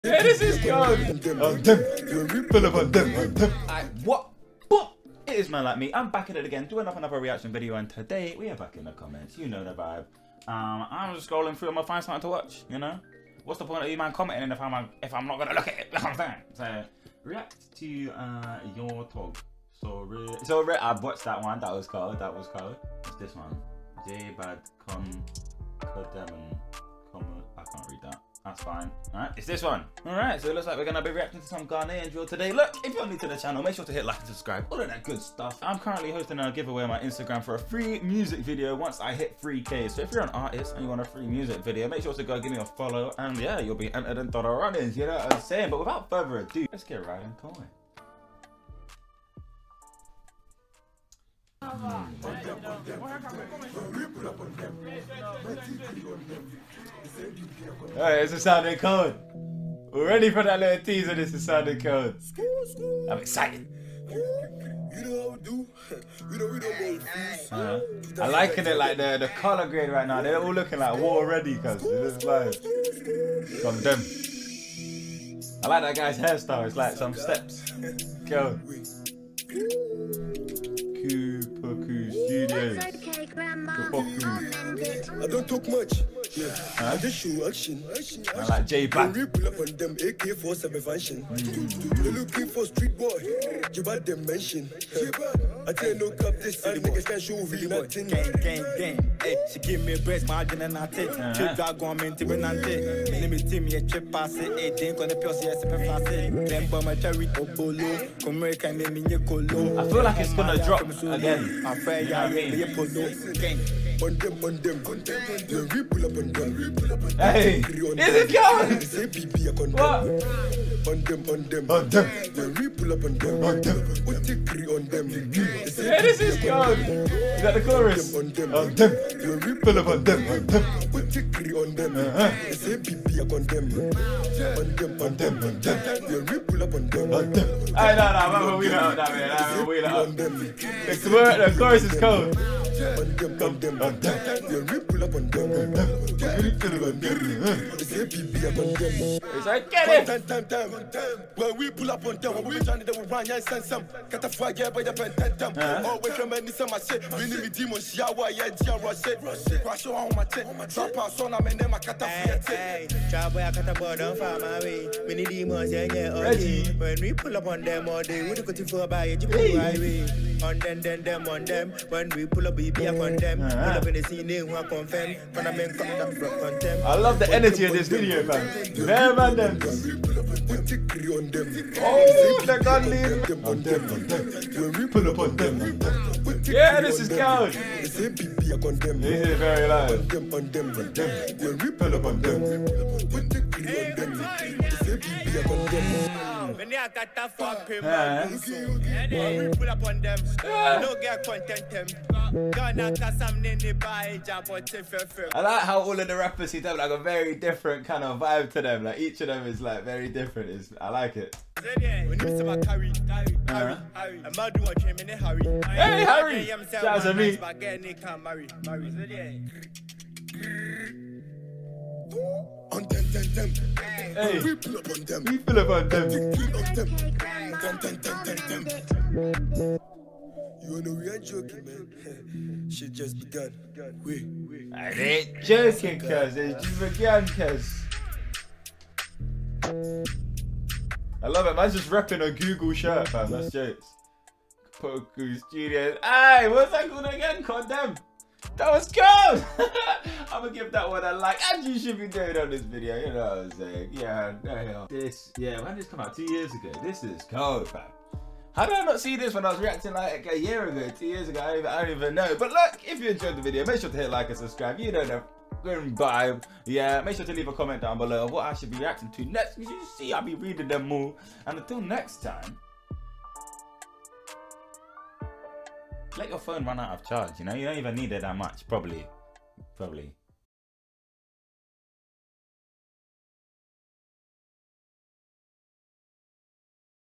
Yeah, this is good. What? It is man like me. I'm back at it again, doing another reaction video, and today we are back in the comments. You know the vibe. I'm just scrolling through. I'm gonna find something to watch. You know, what's the point of you man commenting if I'm not gonna look at it? That's what I'm saying. So react to your talk. So I've watched that one. That was cold. What's this one? J Bad I can't read that. That's fine. Alright, it's this one. Alright, so it looks like we're gonna be reacting to some Ghanaian drill today. Look, if you're new to the channel, make sure to hit like and subscribe. All of that good stuff. I'm currently hosting a giveaway on my Instagram for a free music video once I hit 3K. So if you're an artist and you want a free music video, make sure to go give me a follow, and yeah, you'll be entered into the runnings, you know what I'm saying? But without further ado, let's get right into it. Alright, it's a sounding code. We're ready for that little teaser. This is sounding code. I'm excited. I'm liking it, like the color grade right now. They're all looking like war ready, cuz it's like from them. I like that guy's hairstyle. It's like some steps. Go. Kupoku Studios. I don't talk much. Yeah. I just show action. I like J Bad. We pull up on them AK-47 function. They're looking for street boy. J Bad dimension. I tell you no cap this city niggas can't show really nothing. Gang. Hey, she give me a breast margin and I take. Trip dog on me to be nante. Name it team a trip pass it. Hey, think on the PS yes per fast. Then by my cherry obolo. American name in colo. I feel like it's gonna drop again. I'm afraid I mean polo. Gang. On them. When we pull up on them. Hey, is it going? Say BB a condemn. What? On them. When we pull up on them. Put the green on them. Yeah, this is good. Is that the chorus? On them. When we pull up on them. Put the green on them. Say BB a condemn. On them. When we pull up on them. Hey, no, we don't that man. We don't. The chorus is cold. On them. When we pull up on them. Say BB a condemn. It's like, get it. Time. When we pull up on them, when we trying to do one, yeah, send some. Got a flag, yeah, by the pen, them. Always remember some, I said, we need me demons, yeah, why, yeah, rush it. Crash on my tent. Drop out, son, I'm in them, I got a Hey, try boy, I got a board on fire, my way. We need demons, yeah, okay. When we pull up on them all day, we do go to for by you highway. On them, on them. When we pull up, we be up on them. Pull up in the scene, they want confirm. When I'm in contempt. I love the energy of this video, man. Very random. Oh, the gun lead. On them. When we pull up on them. Yeah, this is good. This is very loud. On them. When we pull up on them. Put the green on them. Say BB on them. When I got that fucking man, we pull up on them. No get content them. Gonna cause some nini buy jump on I like how all of the rappers seem to have like a very different kind of vibe to them. Like each of them is like very different. I like it. When you see my carry, I'm not doing a in a hurry. Hey, Harry! Shout out to me. On them. Hey, We pull up on them. we feel about them. You know we ain't joking, man. Shit just begun. I ain't joking, cuz. It's just begun, cuz. I love it. Man's just repping a Google shirt, fam. That's jokes. Poku Studios. Hey, what's that called again? Condemn. That was cold. I'm gonna give that one a like, and you should be doing on this video. You know what I'm saying? Yeah, no. When did this come out? 2 years ago. This is cold, fam. How did I not see this when I was reacting like a year ago, 2 years ago? I don't even know. But look, if you enjoyed the video, make sure to hit like and subscribe. You know the vibe. Yeah, make sure to leave a comment down below of what I should be reacting to next. Because you see, I'll be reading them all. And until next time, let your phone run out of charge. You know, you don't even need it that much. Probably.